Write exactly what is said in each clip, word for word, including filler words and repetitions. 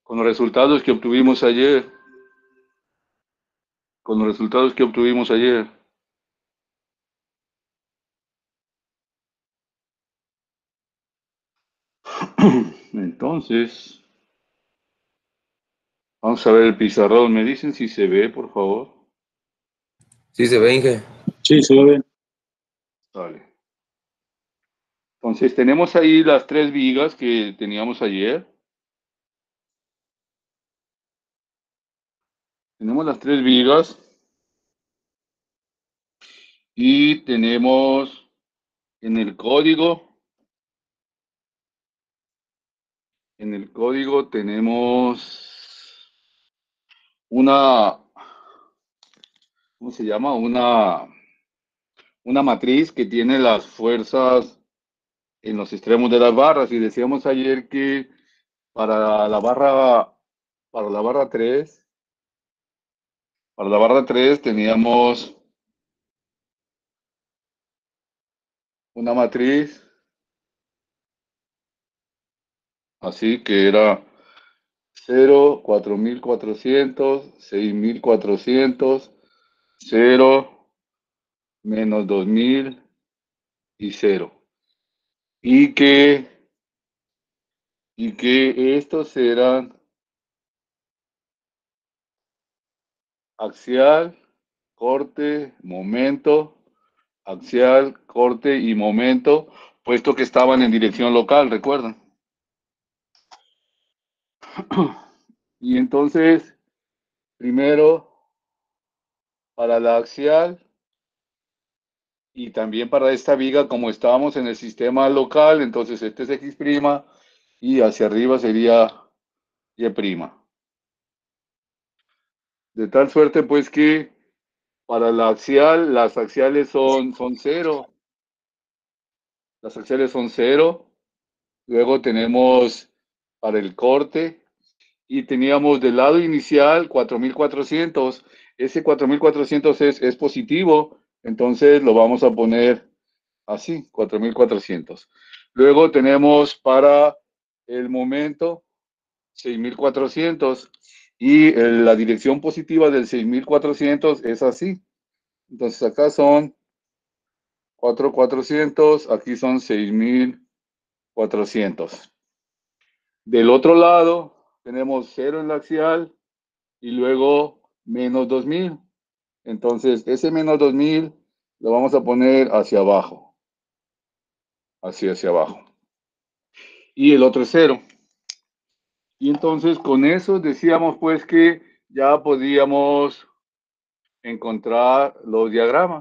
Con los resultados que obtuvimos ayer, con los resultados que obtuvimos ayer. Entonces, vamos a ver el pizarrón. ¿Me dicen si se ve, por favor? Sí, se ve, Inge. Sí, se ve. Vale. Entonces, tenemos ahí las tres vigas que teníamos ayer. Tenemos las tres vigas y tenemos en el código, en el código tenemos una, ¿cómo se llama? Una, una matriz que tiene las fuerzas en los extremos de las barras. Y decíamos ayer que para la barra, para la barra tres, para la barra tres teníamos una matriz así que era cero, cuatro mil cuatrocientos, seis mil cuatrocientos, cero, menos dos mil y cero. Y que, y que estos eran axial, corte, momento, axial, corte y momento, puesto que estaban en dirección local, ¿recuerdan? Y entonces, primero, para la axial y también para esta viga, como estábamos en el sistema local, entonces este es X' y hacia arriba sería Y'. De tal suerte, pues, que para la axial, las axiales son, son cero. Las axiales son cero. Luego tenemos para el corte y teníamos del lado inicial cuatro mil cuatrocientos. Ese cuatro mil cuatrocientos es, es positivo, entonces lo vamos a poner así, cuatro mil cuatrocientos. Luego tenemos para el momento seis mil cuatrocientos y el, la dirección positiva del seis mil cuatrocientos es así. Entonces acá son cuatro mil cuatrocientos, aquí son seis mil cuatrocientos. Del otro lado tenemos cero en la axial y luego menos dos mil. Entonces ese menos dos mil lo vamos a poner hacia abajo. Así hacia abajo. Y el otro es cero. Y entonces con eso decíamos pues que ya podíamos encontrar los diagramas.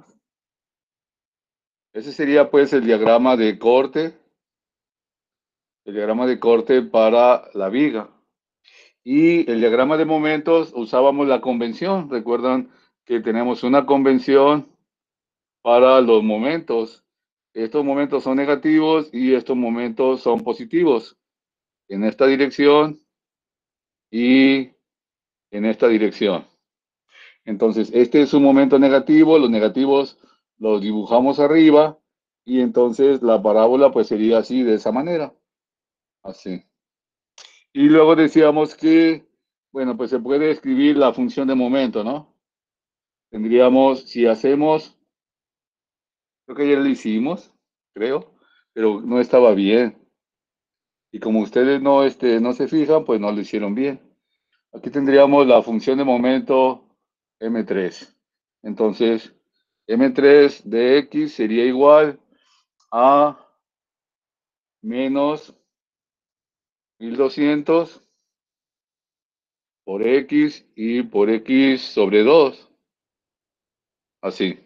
Ese sería pues el diagrama de corte, el diagrama de corte para la viga. Y el diagrama de momentos usábamos la convención. Recuerdan que tenemos una convención para los momentos. Estos momentos son negativos y estos momentos son positivos. En esta dirección y en esta dirección. Entonces, este es un momento negativo, los negativos los dibujamos arriba y entonces la parábola pues sería así, de esa manera. Así. Y luego decíamos que, bueno, pues se puede escribir la función de momento, ¿no? Tendríamos, si hacemos, creo que ya lo hicimos, creo, pero no estaba bien. Y como ustedes no, este, no se fijan, pues no lo hicieron bien. Aquí tendríamos la función de momento eme tres. Entonces, eme tres de x sería igual a menos mil doscientos por x y por x sobre dos. Así.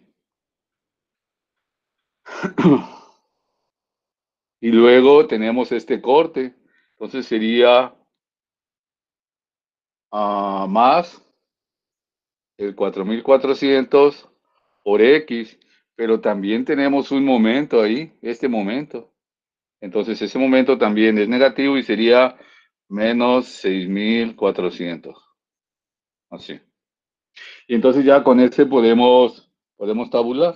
Y luego tenemos este corte. Entonces sería uh, más el cuatro mil cuatrocientos por x. Pero también tenemos un momento ahí, este momento. Entonces ese momento también es negativo y sería menos seis mil cuatrocientos. Así. Y entonces ya con este podemos, podemos tabular.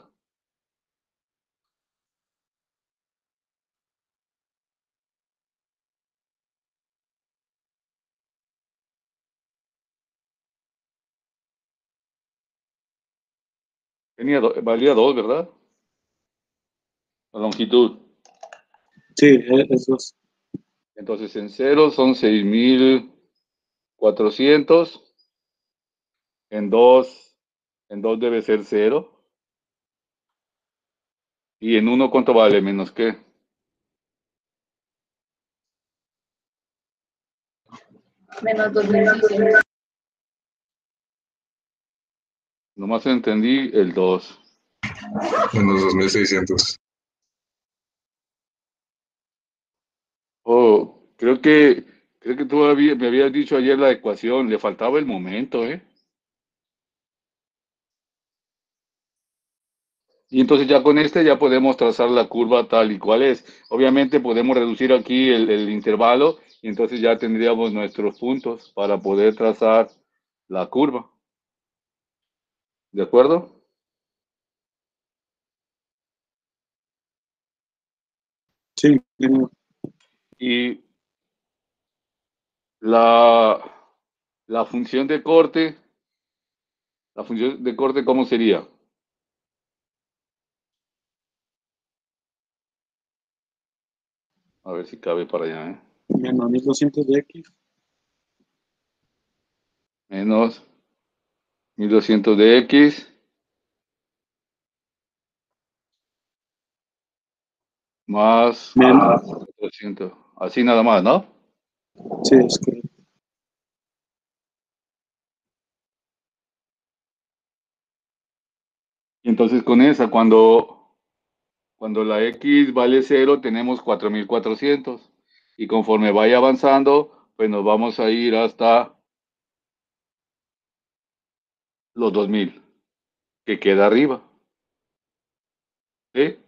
Tenía do- valía dos, ¿verdad? La longitud. Sí, esos. Entonces en cero son seis mil cuatrocientos. En dos, en dos debe ser cero. Y en uno, ¿cuánto vale? Menos qué. Menos dos mil seiscientos. Nomás entendí el dos. Menos dos mil seiscientos. Oh, creo que, creo que tú había- me habías dicho ayer la ecuación. Le faltaba el momento, ¿eh? Y entonces ya con este ya podemos trazar la curva tal y cual es. Obviamente podemos reducir aquí el, el intervalo y entonces ya tendríamos nuestros puntos para poder trazar la curva. ¿De acuerdo? Sí. Y la, la función de corte, la función de corte, ¿cómo sería? A ver si cabe para allá, ¿eh? Menos mil doscientos de X. Menos mil doscientos de X más Menos. cuatrocientos. Así nada más, ¿no? Sí, es correcto. Y entonces con esa, cuando, cuando la X vale cero, tenemos cuatro mil cuatrocientos. Y conforme vaya avanzando, pues nos vamos a ir hasta los dos mil, que queda arriba. ¿Sí?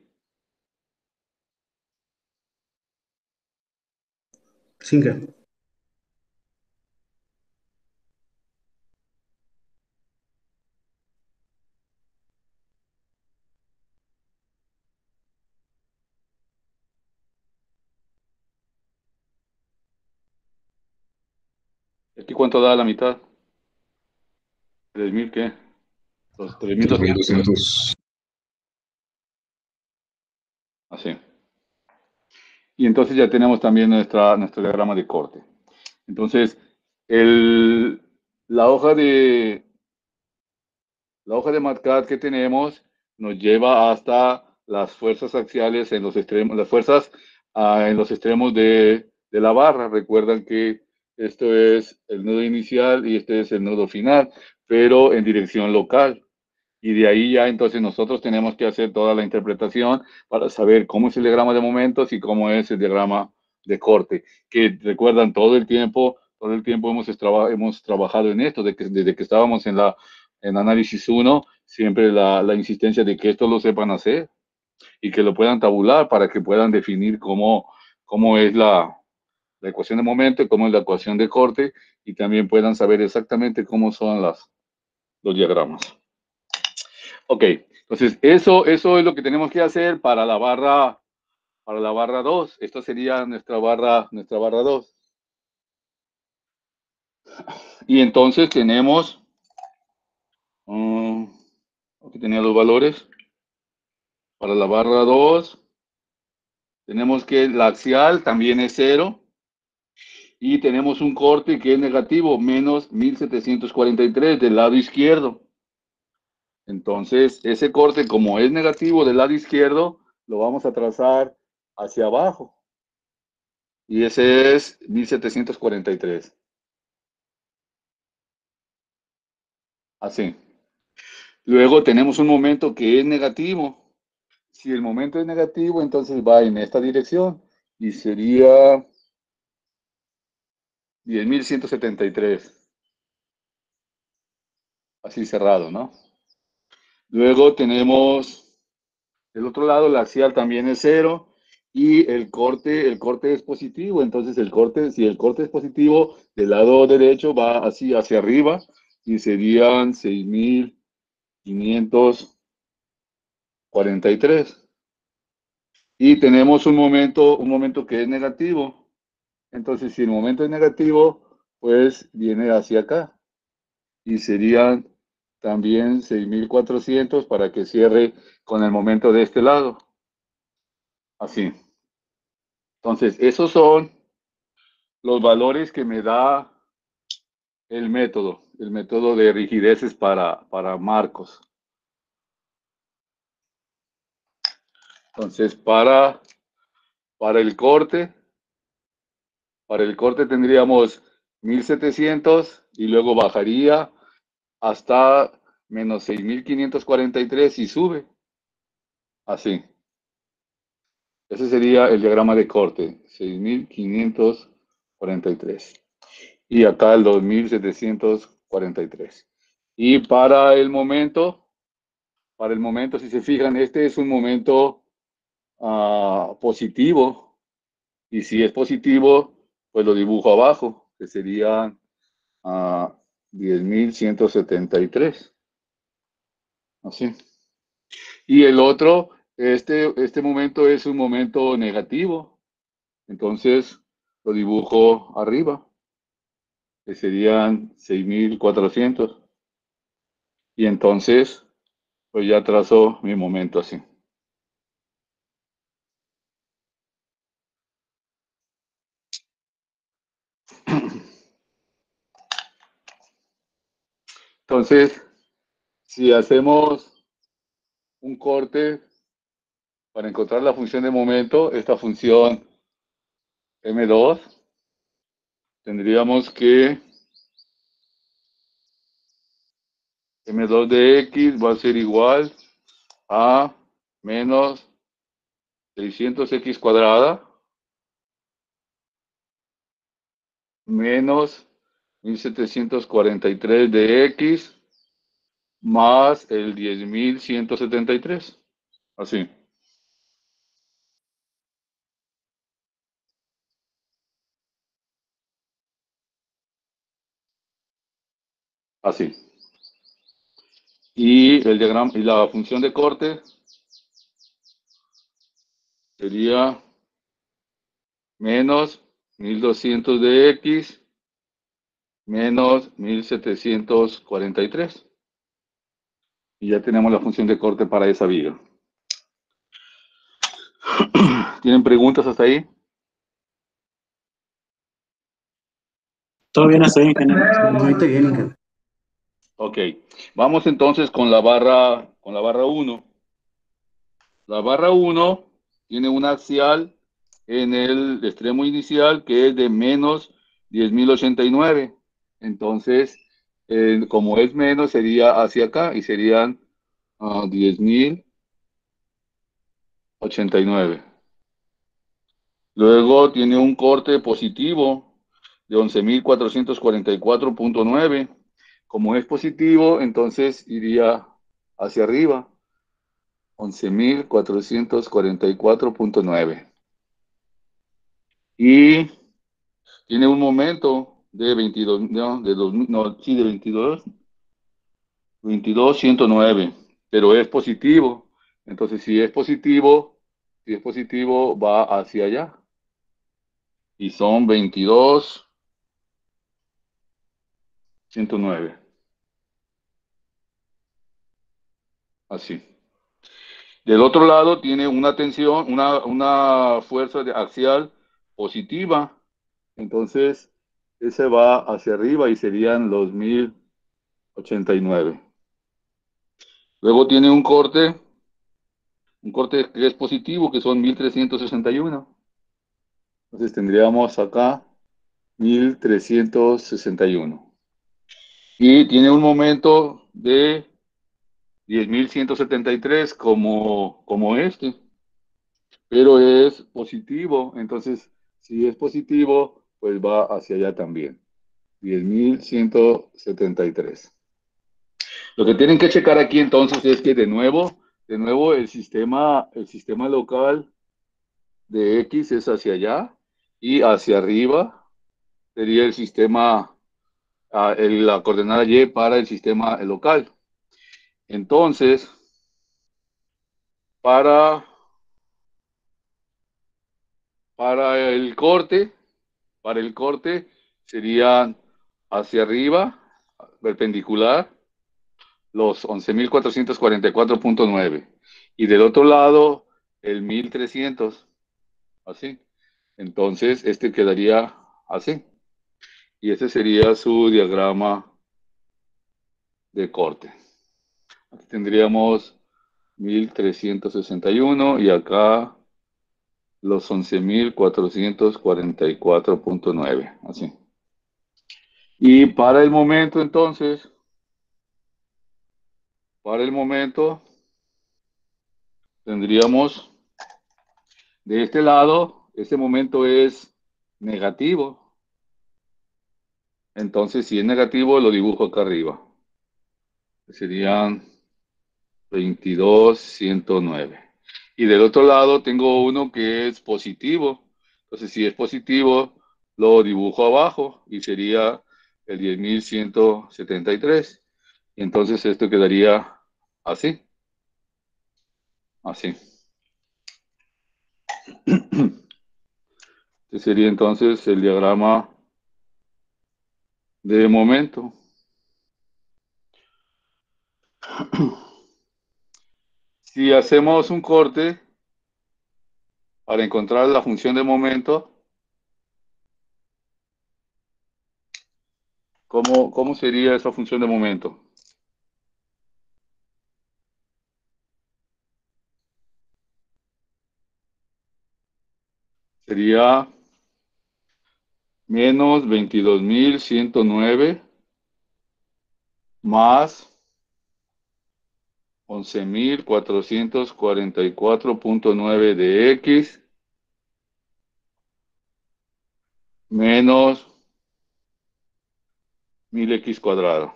Cinco. ¿Aquí cuánto da la mitad? ¿tres mil qué? Los tres mil tres mil doscientos. doscientos. Así. Y entonces ya tenemos también nuestra, nuestro diagrama de corte. Entonces, el, la hoja de la hoja de MATCAD que tenemos nos lleva hasta las fuerzas axiales en los extremos, las fuerzas ah, en los extremos de, de la barra. Recuerdan que esto es el nudo inicial y este es el nudo final, pero en dirección local. Y de ahí ya entonces nosotros tenemos que hacer toda la interpretación para saber cómo es el diagrama de momentos y cómo es el diagrama de corte. Que recuerdan todo el tiempo, todo el tiempo hemos, traba, hemos trabajado en esto, de que, desde que estábamos en la en análisis uno, siempre la, la insistencia de que esto lo sepan hacer y que lo puedan tabular para que puedan definir cómo, cómo es la, la ecuación de momento, cómo es la ecuación de corte y también puedan saber exactamente cómo son las, los diagramas. Ok, entonces eso, eso es lo que tenemos que hacer para la barra, para la barra dos. Esta sería nuestra barra, nuestra barra dos. Y entonces tenemos, um, aquí tenía los valores. Para la barra dos, tenemos que la axial también es cero. Y tenemos un corte que es negativo, menos mil setecientos cuarenta y tres del lado izquierdo. Entonces, ese corte, como es negativo del lado izquierdo, lo vamos a trazar hacia abajo. Y ese es mil setecientos cuarenta y tres. Así. Luego tenemos un momento que es negativo. Si el momento es negativo, entonces va en esta dirección y sería diez mil ciento setenta y tres. Así cerrado, ¿no? Luego tenemos el otro lado, la axial también es cero y el corte, el corte es positivo. Entonces el corte, si el corte es positivo, del lado derecho va así hacia arriba y serían seis mil quinientos cuarenta y tres. Y tenemos un momento, un momento que es negativo. Entonces, si el momento es negativo, pues viene hacia acá y serían también seis mil cuatrocientos para que cierre con el momento de este lado. Así. Entonces, esos son los valores que me da el método, el método de rigideces para, para marcos. Entonces, para, para el corte, para el corte tendríamos mil setecientos y luego bajaría hasta menos seis mil quinientos cuarenta y tres y sube. Así. Ese sería el diagrama de corte, seis mil quinientos cuarenta y tres. Y acá el dos mil setecientos cuarenta y tres. Y para el momento, para el momento, si se fijan, este es un momento uh, positivo. Y si es positivo, pues lo dibujo abajo, que serían uh, diez mil ciento setenta y tres. Así. Y el otro, este, este momento es un momento negativo. Entonces lo dibujo arriba, que serían seis mil cuatrocientos. Y entonces, pues ya trazo mi momento así. Entonces, si hacemos un corte para encontrar la función de momento, esta función M dos, tendríamos que M dos de X va a ser igual a menos seiscientos X cuadrada menos mil setecientos cuarenta y tres de X más el diez mil ciento setenta y tres. Así. Así. Y el diagrama y la función de corte sería menos mil doscientos de X menos mil setecientos cuarenta y tres. Y ya tenemos la función de corte para esa viga. ¿Tienen preguntas hasta ahí? Todo bien hasta ahí, ingeniero. Muy bien, ingeniero. Ok. Vamos entonces con la barra, con la barra uno. La barra uno tiene un axial en el extremo inicial que es de menos diez mil ochenta y nueve. Entonces, eh, como es menos, sería hacia acá y serían uh, diez mil ochenta y nueve. Luego tiene un corte positivo de once mil cuatrocientos cuarenta y cuatro punto nueve. Como es positivo, entonces iría hacia arriba, once mil cuatrocientos cuarenta y cuatro punto nueve. Y tiene un momento de veintidós, no, de dos, no, sí, de veintidós, veintidós ciento nueve, pero es positivo. Entonces, si es positivo, si es positivo, va hacia allá. Y son veintidós ciento nueve. Así. Del otro lado tiene una tensión, una, una fuerza de axial positiva. Entonces, ese va hacia arriba y serían los mil ochenta y nueve. Luego tiene un corte, un corte que es positivo, que son mil trescientos sesenta y uno. Entonces tendríamos acá mil trescientos sesenta y uno. Y tiene un momento de diez mil ciento setenta y tres como, como este, pero es positivo. Entonces, si es positivo, pues va hacia allá también. diez mil ciento setenta y tres. Lo que tienen que checar aquí entonces es que de nuevo, de nuevo el sistema, el sistema local de X es hacia allá y hacia arriba sería el sistema, uh, el, la coordenada Y para el sistema local. Entonces, para, para el corte, para el corte serían hacia arriba, perpendicular, los once mil cuatrocientos cuarenta y cuatro punto nueve. Y del otro lado, el mil trescientos. Así. Entonces, este quedaría así. Y ese sería su diagrama de corte. Aquí tendríamos mil trescientos sesenta y uno y acá los once mil cuatrocientos cuarenta y cuatro punto nueve. Así. Y para el momento, entonces, para el momento, tendríamos de este lado, este momento es negativo. Entonces, si es negativo, lo dibujo acá arriba. Serían veintidós ciento nueve. Y del otro lado tengo uno que es positivo. Entonces, si es positivo, lo dibujo abajo y sería el diez mil ciento setenta y tres. Y entonces esto quedaría así. Así. Este sería entonces el diagrama de momento. Si hacemos un corte para encontrar la función de momento, ¿cómo, cómo sería esa función de momento? Sería menos veintidós mil ciento nueve más once mil cuatrocientos cuarenta y cuatro punto nueve de X menos mil X cuadrado.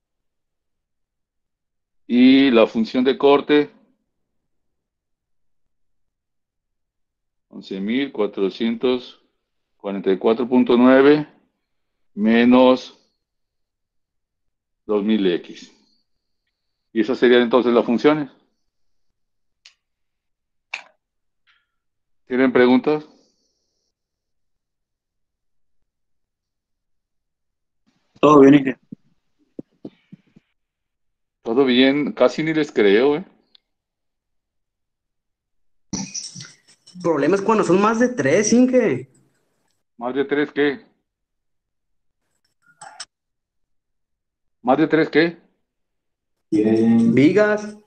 Y la función de corte, once mil cuatrocientos cuarenta y cuatro punto nueve menos dos mil X. Y esas serían entonces las funciones. ¿Tienen preguntas? Todo bien, Inge. Todo bien, casi ni les creo, ¿eh? El problema es cuando son más de tres, Inge. ¿Más de tres qué? ¿Más de tres qué? Vigas.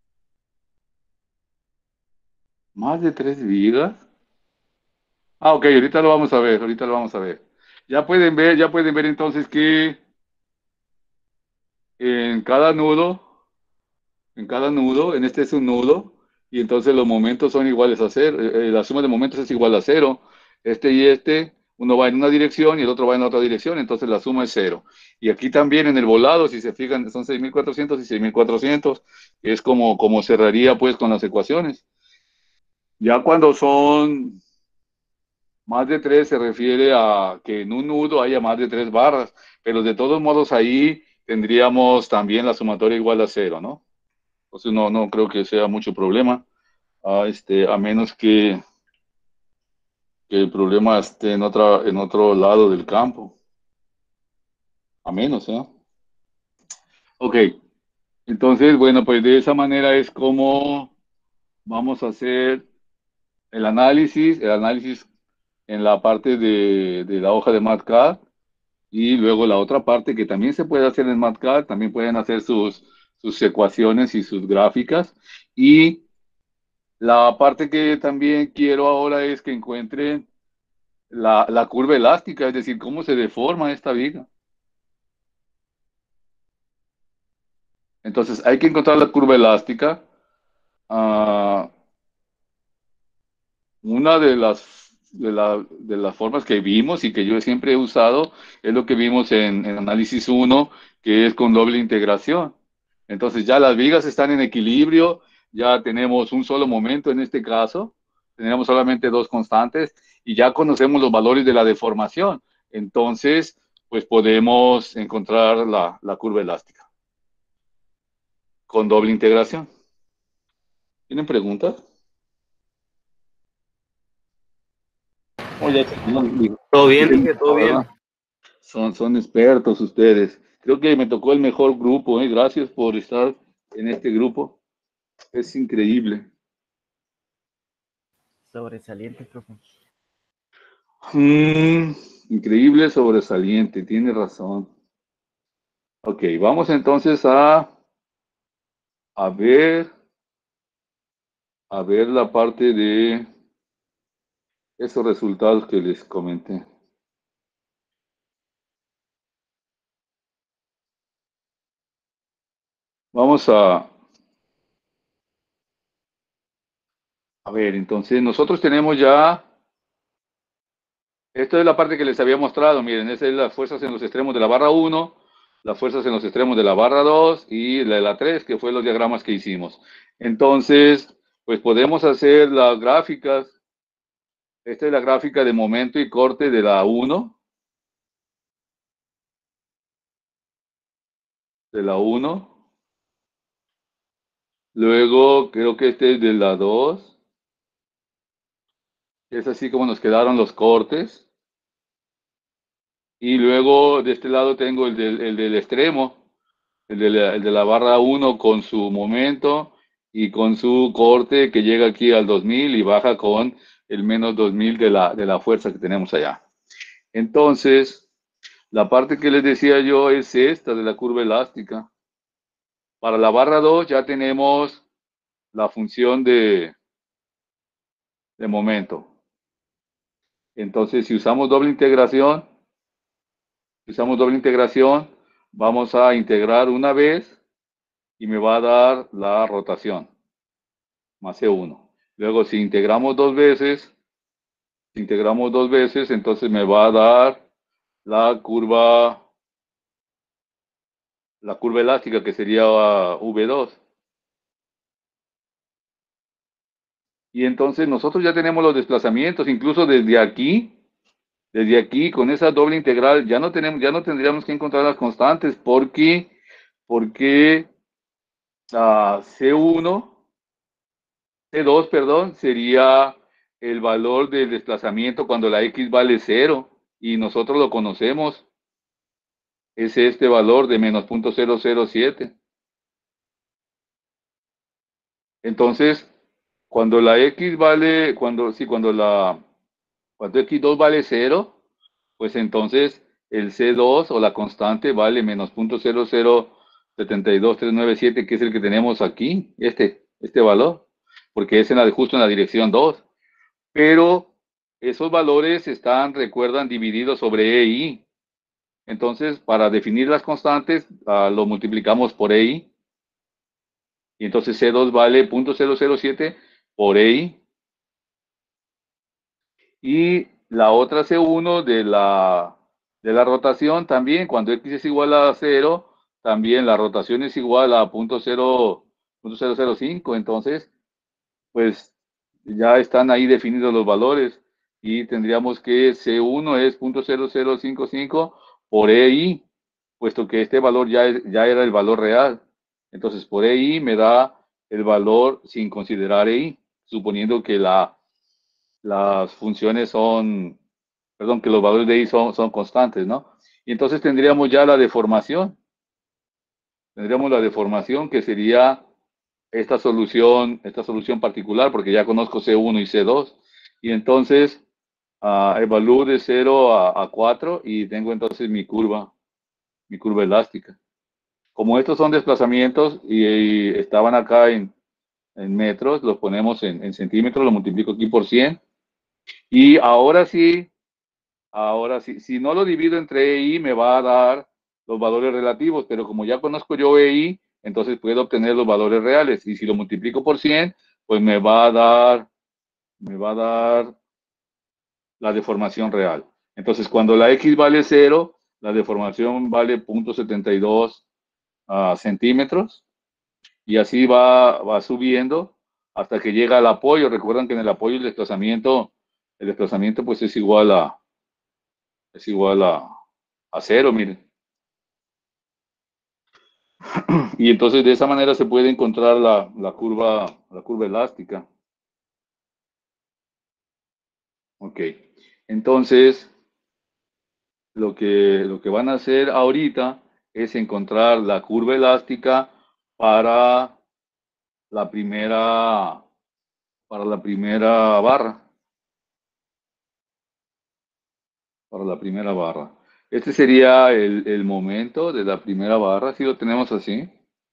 ¿Más de tres vigas? Ah, ok, ahorita lo vamos a ver, ahorita lo vamos a ver. Ya pueden ver, ya pueden ver entonces que en cada nudo, en cada nudo, en este es un nudo, y entonces los momentos son iguales a cero, eh, la suma de momentos es igual a cero. Este y este, uno va en una dirección y el otro va en otra dirección, entonces la suma es cero. Y aquí también en el volado, si se fijan, son seis mil cuatrocientos y seis mil cuatrocientos, que es como, como cerraría pues con las ecuaciones. Ya cuando son más de tres se refiere a que en un nudo haya más de tres barras, pero de todos modos ahí tendríamos también la sumatoria igual a cero, ¿no? Entonces no, no creo que sea mucho problema, a, este, a menos que, que el problema esté en, otra, en otro lado del campo. A menos, ¿eh? Ok, entonces, bueno, pues de esa manera es como vamos a hacer el análisis, el análisis en la parte de, de la hoja de MATCAD. Y luego la otra parte que también se puede hacer en MATCAD, también pueden hacer sus, sus ecuaciones y sus gráficas. Y la parte que también quiero ahora es que encuentren la, la curva elástica, es decir, cómo se deforma esta viga. Entonces hay que encontrar la curva elástica. Uh, una de las, de, la, de las formas que vimos y que yo siempre he usado es lo que vimos en, en análisis uno, que es con doble integración. Entonces ya las vigas están en equilibrio, ya tenemos un solo momento en este caso, tenemos solamente dos constantes y ya conocemos los valores de la deformación. Entonces, pues podemos encontrar la, la curva elástica con doble integración. ¿Tienen preguntas? Todo bien, dije, todo bien. Son, son expertos ustedes. Creo que me tocó el mejor grupo, ¿eh? Gracias por estar en este grupo. Es increíble. Sobresaliente, profe. Mm, increíble, sobresaliente, tiene razón. Ok, vamos entonces a, a ver, a ver la parte de esos resultados que les comenté. Vamos a, a ver, entonces nosotros tenemos ya, esta es la parte que les había mostrado, miren, esa es las fuerzas en los extremos de la barra uno, las fuerzas en los extremos de la barra dos y la de la tres, que fue los diagramas que hicimos. Entonces, pues podemos hacer las gráficas. Esta es la gráfica de momento y corte de la uno. De la uno. Luego creo que este es de la dos. Es así como nos quedaron los cortes. Y luego de este lado tengo el del, el del extremo, el de, la, el de la barra uno con su momento y con su corte que llega aquí al dos mil y baja con el menos dos mil de la, de la fuerza que tenemos allá. Entonces, la parte que les decía yo es esta de la curva elástica. Para la barra dos ya tenemos la función de, de momento. Entonces, si usamos doble integración, si usamos doble integración, vamos a integrar una vez y me va a dar la rotación, más C uno. Luego, si integramos dos veces, si integramos dos veces, entonces me va a dar la curva, la curva elástica, que sería V dos. Y entonces nosotros ya tenemos los desplazamientos, incluso desde aquí, desde aquí con esa doble integral ya no tenemos, ya no tendríamos que encontrar las constantes porque, porque uh, C uno, C dos, perdón, sería el valor del desplazamiento cuando la X vale cero y nosotros lo conocemos. Es este valor de menos punto cero cero siete. Entonces, cuando la X vale, cuando, sí, cuando la, cuando X dos vale cero, pues entonces el C dos o la constante vale menos punto cero cero siete dos tres nueve siete, que es el que tenemos aquí, este, este valor, porque es en la, justo en la dirección dos. Pero esos valores están, recuerdan, divididos sobre E I. Entonces, para definir las constantes, uh, lo multiplicamos por E I. Y entonces C dos vale punto cero cero siete por E I. Y la otra C uno de la, de la rotación también, cuando X es igual a cero, también la rotación es igual a punto cero cero cinco. Entonces, pues ya están ahí definidos los valores. Y tendríamos que C uno es punto cero cero cinco cinco por E I, puesto que este valor ya, ya era el valor real. Entonces, por E I me da el valor sin considerar E I, suponiendo que la las funciones son, perdón, que los valores de I son, son constantes, ¿no? Y entonces tendríamos ya la deformación. Tendríamos la deformación que sería esta solución, esta solución particular, porque ya conozco C uno y C dos. Y entonces uh, evalúo de cero a, a cuatro y tengo entonces mi curva, mi curva elástica. Como estos son desplazamientos y, y estaban acá en, en metros, los ponemos en, en centímetros, lo multiplico aquí por cien. Y ahora sí, ahora sí, si no lo divido entre E I, me va a dar los valores relativos, pero como ya conozco yo E I, entonces puedo obtener los valores reales. Y si lo multiplico por cien, pues me va a dar, me va a dar la deformación real. Entonces, cuando la X vale cero, la deformación vale punto setenta y dos uh, centímetros. Y así va, va subiendo hasta que llega al apoyo. Recuerdan que en el apoyo el desplazamiento, el desplazamiento pues es igual a, es igual a, a cero, miren. Y entonces de esa manera se puede encontrar la, la curva, la curva elástica. Ok. Entonces, lo que, lo que van a hacer ahorita es encontrar la curva elástica para la primera, para la primera barra. Para la primera barra. Este sería el, el momento de la primera barra, si lo tenemos así.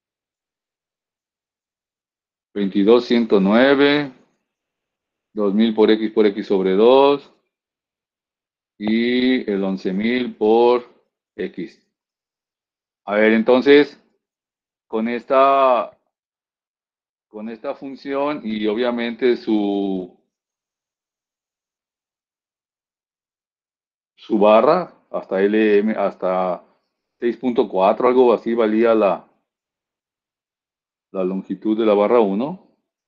veintidós ciento nueve, dos mil por X por X sobre dos, y el once mil por X. A ver, entonces, con esta, con esta función y obviamente su, su barra, hasta L M, hasta seis punto cuatro, algo así valía la, la longitud de la barra uno.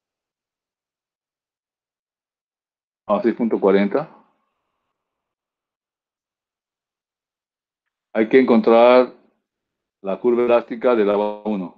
A seis punto cuarenta. Hay que encontrar la curva elástica de la barra uno.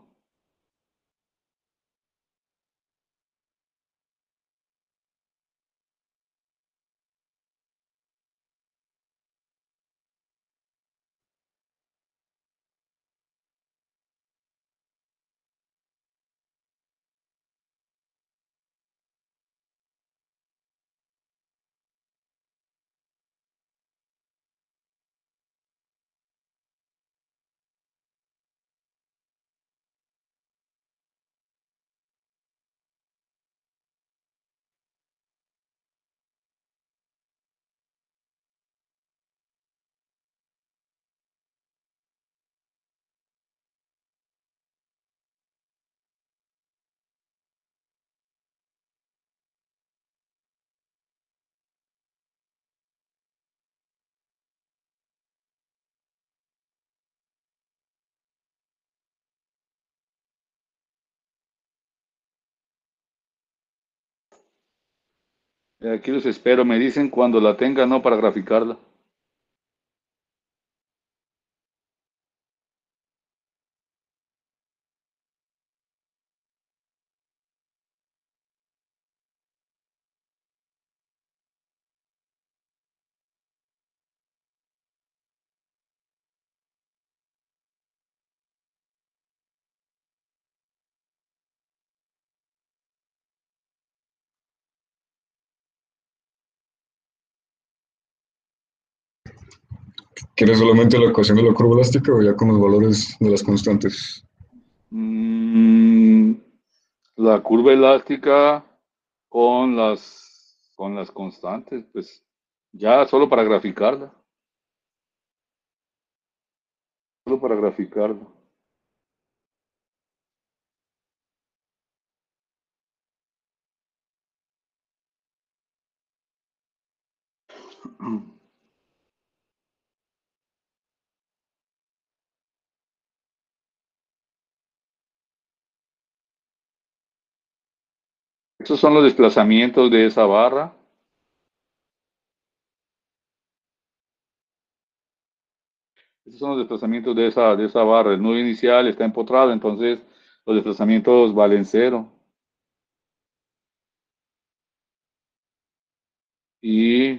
Aquí los espero. Me dicen cuando la tenga, ¿no? Para graficarla. ¿Quieres solamente la ecuación de la curva elástica o ya con los valores de las constantes? Mm, la curva elástica con las, con las constantes, pues ya solo para graficarla. Solo para graficarla. Estos son los desplazamientos de esa barra. Estos son los desplazamientos de esa, de esa barra. El nudo inicial está empotrado, entonces los desplazamientos valen cero. Y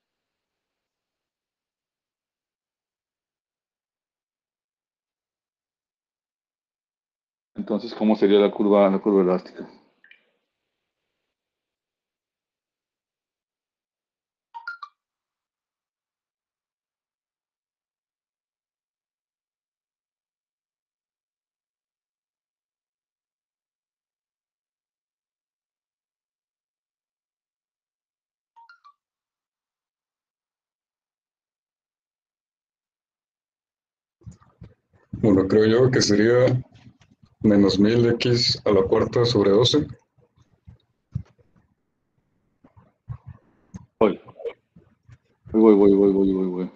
entonces, ¿cómo sería la curva, la curva elástica? Bueno, creo yo que sería menos mil x a la cuarta sobre doce. Voy, voy, voy, voy, voy, voy, voy.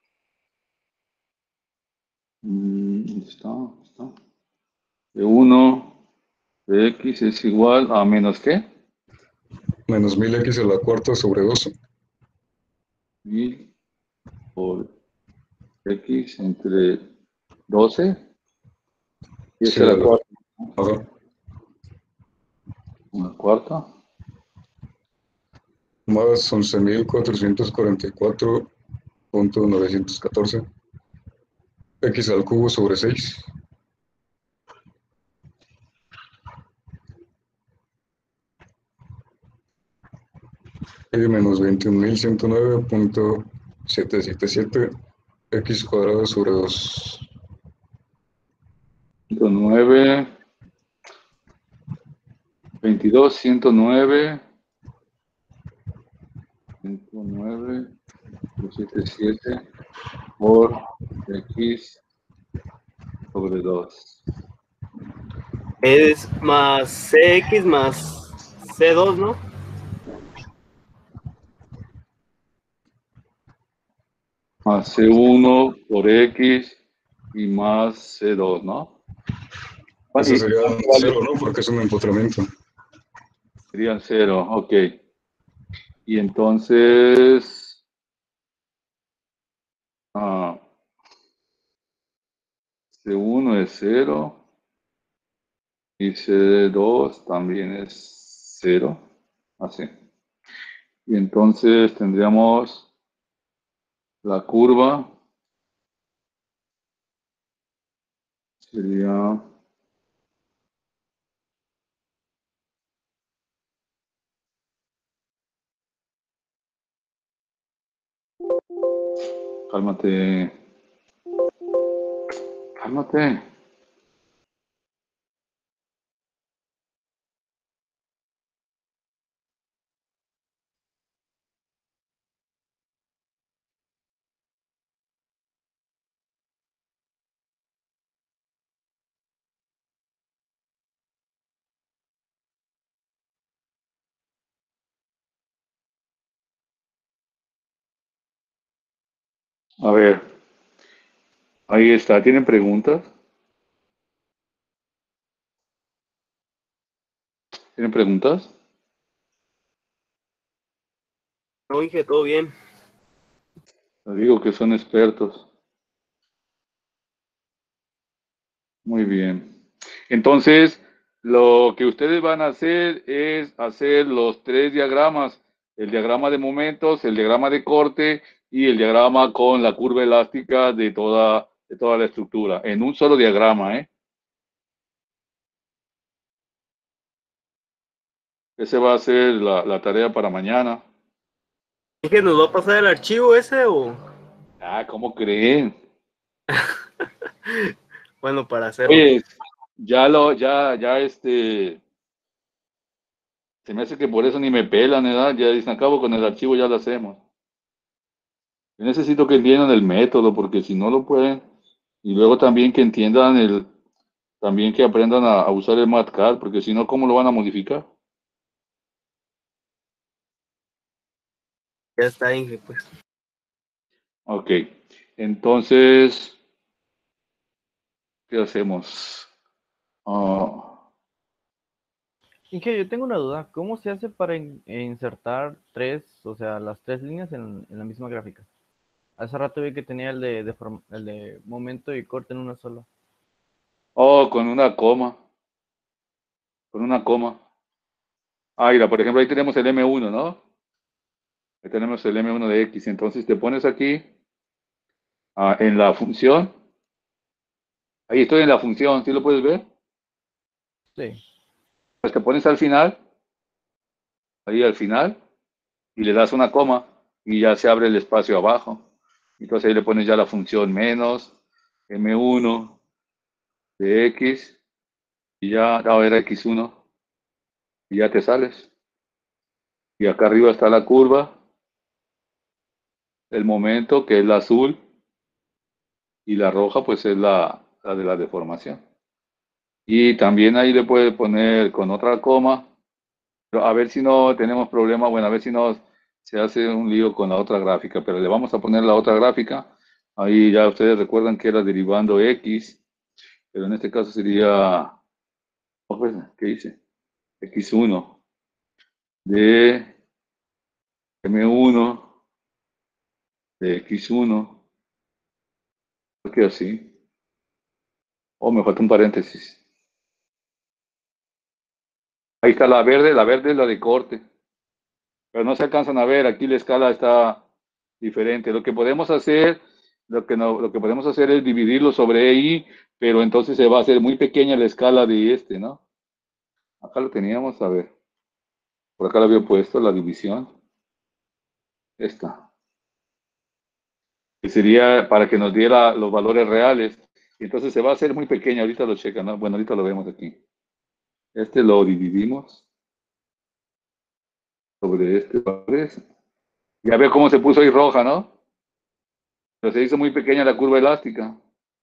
Mm, ¿Dónde está? ¿Dónde está? De uno de x es igual a menos ¿qué? Menos mil x a la cuarta sobre doce. mil por x entre doce. Y Sí, esa es a la la- cuarta. Ajá. Una cuarta. Más once mil cuatrocientos cuarenta y cuatro punto novecientos catorce. X al cubo sobre seis. Y menos veintiún mil ciento nueve punto setecientos setenta y siete X cuadrado sobre dos. ciento nueve, veintidós, ciento nueve, ciento nueve, setenta y siete por X sobre dos. Es más C X más C dos, ¿no? Más C uno por X y más C dos, ¿no? Ese ¿Y sería cuánto vale? cero, ¿no? Porque es un empotramiento. Serían cero, ok. Y entonces, ah, C uno es cero y C dos también es cero. Así. Y entonces tendríamos la curva. Sería cálmate. Cálmate. A ver, ahí está. ¿Tienen preguntas? ¿Tienen preguntas? No, dije, todo bien. Les digo que son expertos. Muy bien. Entonces, lo que ustedes van a hacer es hacer los tres diagramas, el diagrama de momentos, el diagrama de corte y el diagrama con la curva elástica de toda, de toda la estructura, en un solo diagrama, ¿eh? Ese va a ser la, la tarea para mañana. Dije, ¿nos va a pasar el archivo ese o...? Ah, ¿cómo creen? Bueno, para hacerlo. Oye, ya lo, ya, ya este, se me hace que por eso ni me pelan, ¿verdad? Ya dicen, acabo con el archivo, ya lo hacemos. Yo necesito que entiendan el método, porque si no lo pueden, y luego también que entiendan el, también que aprendan a, a usar el MATCAD, porque si no, ¿cómo lo van a modificar? Ya está, Inge, pues. Ok, entonces, ¿qué hacemos? Ah, Inge, yo tengo una duda. ¿Cómo se hace para in- insertar tres, o sea, las tres líneas en, en la misma gráfica? Hace rato vi que tenía el de, de form- el de momento y corte en una sola. oh, con una coma, con una coma. Ah, mira, por ejemplo, ahí tenemos el M uno, ¿no? Ahí tenemos el M uno de X, entonces te pones aquí ah, en la función. Ahí estoy en la función, ¿sí lo puedes ver? Sí. Pues te pones al final, ahí al final, y le das una coma y ya se abre el espacio abajo. Entonces ahí le pones ya la función menos M uno de X y ya, a era X uno y ya te sales. Y acá arriba está la curva, el momento que es la azul y la roja pues es la, la de la deformación. Y también ahí le puedes poner con otra coma, pero a ver si no tenemos problema, bueno, a ver si no se hace un lío con la otra gráfica, pero le vamos a poner la otra gráfica. Ahí ya ustedes recuerdan que era derivando X, pero en este caso sería, oh, pues, ¿qué dice? X uno de M uno de X uno, que así. Oh, me falta un paréntesis. Ahí está la verde, la verde es la de corte, pero no se alcanzan a ver, aquí la escala está diferente. Lo que podemos hacer, lo que, no, lo que podemos hacer es dividirlo sobre I, pero entonces se va a hacer muy pequeña la escala de este, ¿no? Acá lo teníamos, a ver. Por acá lo había puesto, la división. Esta. Que sería para que nos diera los valores reales. Entonces se va a hacer muy pequeña, ahorita lo checan, ¿no? Bueno, ahorita lo vemos aquí. Este lo dividimos sobre este valores. Ya ve cómo se puso ahí roja, ¿no? Pero se hizo muy pequeña la curva elástica.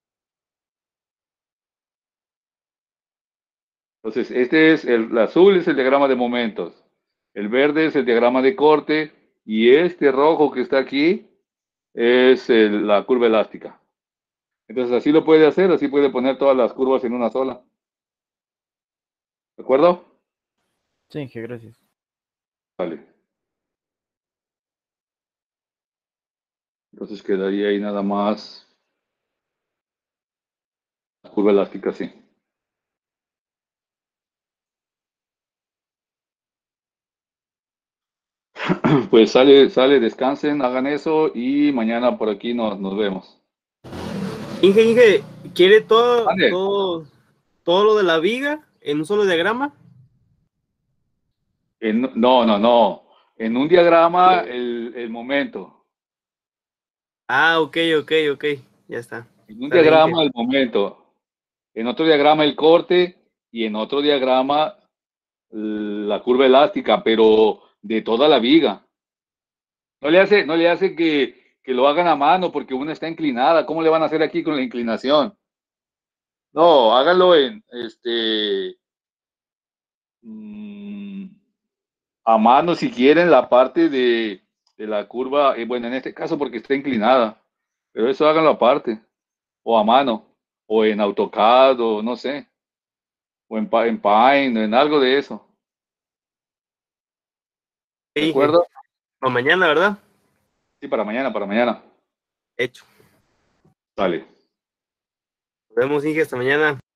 Entonces, este es el, el azul es el diagrama de momentos. El verde es el diagrama de corte. Y este rojo que está aquí es el- la curva elástica. Entonces, así lo puede hacer, así puede poner todas las curvas en una sola. ¿De acuerdo? Sí, Inge, gracias. Vale. Entonces quedaría ahí nada más la curva elástica, sí. Pues sale, sale, descansen, hagan eso y mañana por aquí nos, nos vemos. Inge, Inge, ¿quiere todo, Ande. todo, todo lo de la viga en un solo diagrama? En- no, no, no. En un diagrama, el, el momento. Ah, ok, ok, ok. Ya está. En un Sale, diagrama, Inge. el momento. En otro diagrama, el corte. Y en otro diagrama, la curva elástica, pero de toda la viga. No le hace, no le hace que, que lo hagan a mano porque una está inclinada. ¿Cómo le van a hacer aquí con la inclinación? No, háganlo en este mm, a mano si quieren la parte de, de la curva, eh, bueno, en este caso porque está inclinada, pero eso háganlo aparte, o a mano, o en AutoCAD, o no sé, o en, Pa- en Paint, o en algo de eso. ¿De Inge. acuerdo? Para mañana, ¿verdad? Sí, para mañana, para mañana. Hecho. Sale. Nos vemos, Inge, hasta mañana.